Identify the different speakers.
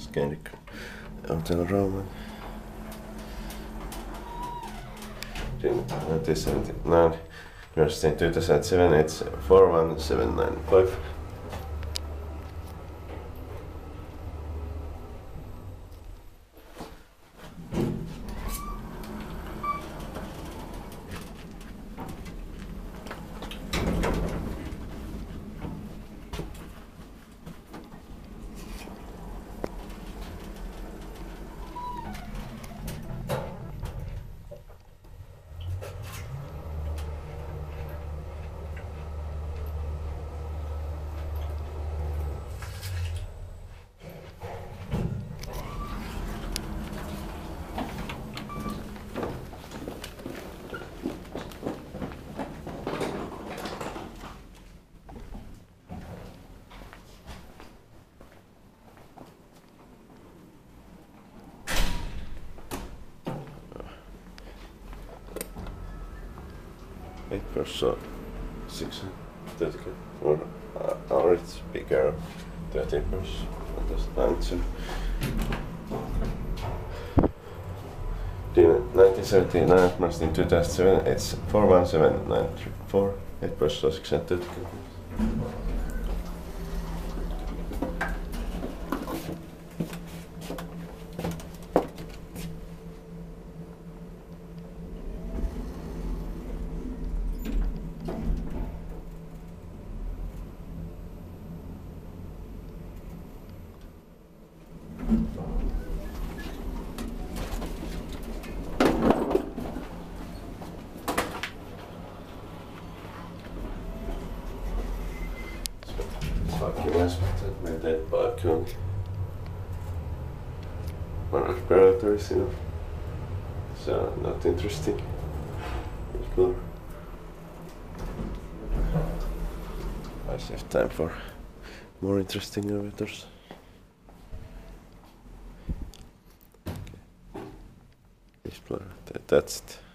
Speaker 1: Scandic Hotel Roman. 1979. University 2007, it's 41795. Eight person, 630, or it's bigger, 13 person, just 92. 1979, March in 2007, it's 41794, 8 person, 630. Parkkimäspäätät meidän parkki on preparatory, so not interesting. Cool. I have time for more interesting elevators. Okay. Explorer, that's it.